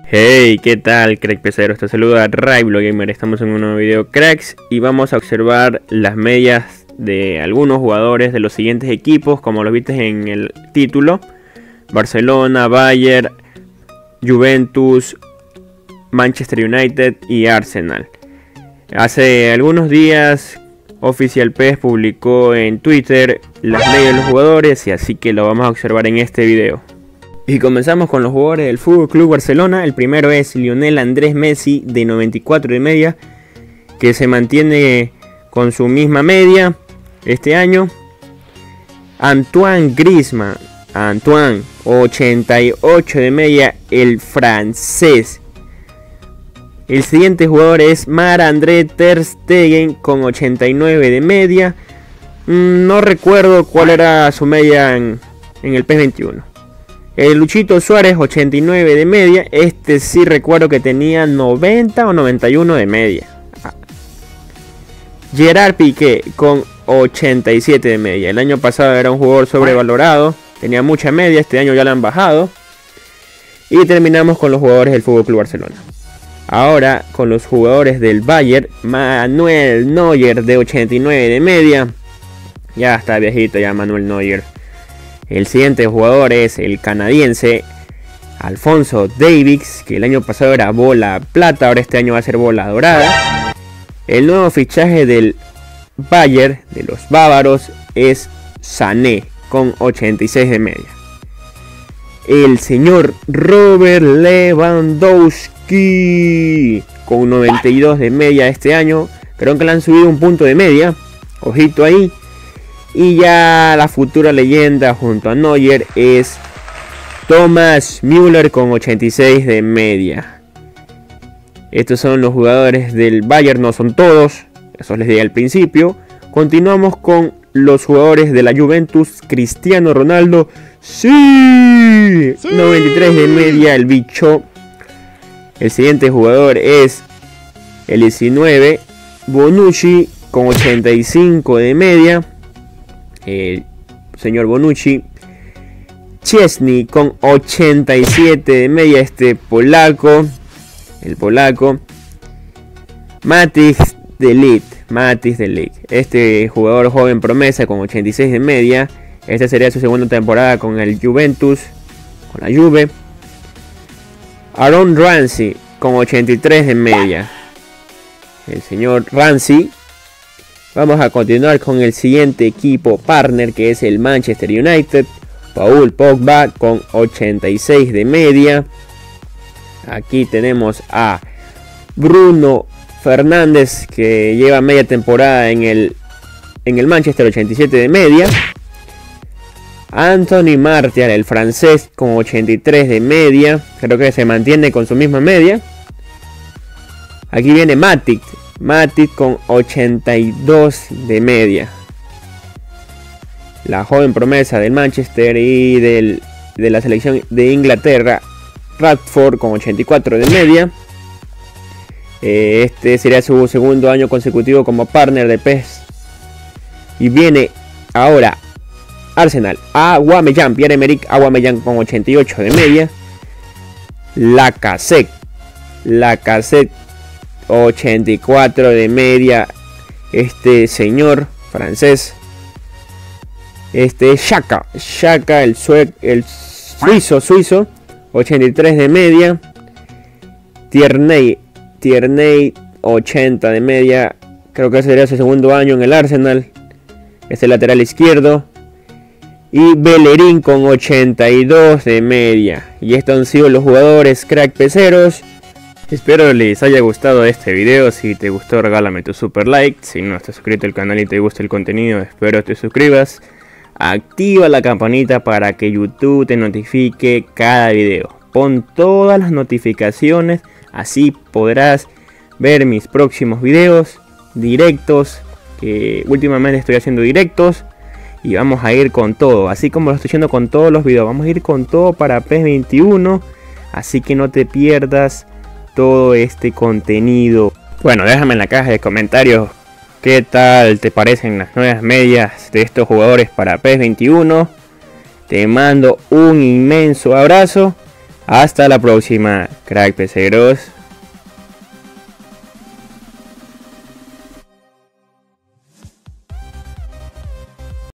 Hey, ¿qué tal, crack pesero? Te saluda Raiblo Gamer. Estamos en un nuevo video, cracks, y vamos a observar las medias de algunos jugadores de los siguientes equipos, como lo viste en el título: Barcelona, Bayern, Juventus, Manchester United y Arsenal. Hace algunos días Official PES publicó en Twitter las medias de los jugadores, y así que lo vamos a observar en este video. Y comenzamos con los jugadores del FC Barcelona. El primero es Lionel Andrés Messi, de 94 de media, que se mantiene con su misma media este año. Antoine Griezmann, 88 de media, el francés. El siguiente jugador es Marc-André ter Stegen, con 89 de media. No recuerdo cuál era su media en el PES 21. El Luchito Suárez, 89 de media. Este sí recuerdo que tenía 90 o 91 de media. Gerard Piqué, con 87 de media. El año pasado era un jugador sobrevalorado, tenía mucha media. Este año ya la han bajado. Y terminamos con los jugadores del FC Barcelona. Ahora con los jugadores del Bayern. Manuel Neuer, de 89 de media. Ya está viejito ya Manuel Neuer. El siguiente jugador es el canadiense Alphonso Davies, que el año pasado era bola plata, ahora este año va a ser bola dorada. El nuevo fichaje del Bayern, de los bávaros, es Sané, con 86 de media. El señor Robert Lewandowski, con 92 de media este año. Creo que le han subido un punto de media, ojito ahí. Y ya la futura leyenda junto a Neuer es Thomas Müller, con 86 de media. Estos son los jugadores del Bayern, no son todos, eso les dije al principio. Continuamos con los jugadores de la Juventus. Cristiano Ronaldo, ¡sí! 93 de media el bicho. El siguiente jugador es el 19, Bonucci, con 85 de media. El señor Bonucci. Szczesny, con 87 de media, el polaco. Matthijs de Ligt, este jugador joven promesa, con 86 de media. Esta sería su segunda temporada con el Juventus, con la Juve. Aaron Ramsey, con 83 de media, el señor Ramsey. Vamos a continuar con el siguiente equipo partner, que es el Manchester United. Paul Pogba, con 86 de media. Aquí tenemos a Bruno Fernández, que lleva media temporada en el Manchester, 87 de media. Anthony Martial, el francés, con 83 de media. Creo que se mantiene con su misma media. Aquí viene Matic, con 82 de media. La joven promesa del Manchester y de la selección de Inglaterra, Rashford, con 84 de media. Este sería su segundo año consecutivo como partner de PES. Y viene ahora Arsenal, Pierre-Emerick Aubameyang, con 88 de media. Lacazette, 84 de media, este señor francés. Xhaka, el suizo, 83 de media. Tierney, 80 de media. Creo que sería su segundo año en el Arsenal, lateral izquierdo. Y Bellerín, con 82 de media. Y estos han sido los jugadores, crack peceros. Espero les haya gustado este video. Si te gustó, regálame tu super like. Si no estás suscrito al canal y te gusta el contenido, espero te suscribas. Activa la campanita para que YouTube te notifique cada video. Pon todas las notificaciones, así podrás ver mis próximos videos, directos, que últimamente estoy haciendo directos. Y vamos a ir con todo, así como lo estoy haciendo con todos los videos. Vamos a ir con todo para PES 21. Así que no te pierdas todo este contenido. Bueno, déjame en la caja de comentarios qué tal te parecen las nuevas medias de estos jugadores para PES 21. Te mando un inmenso abrazo Hasta la próxima, crack peseros.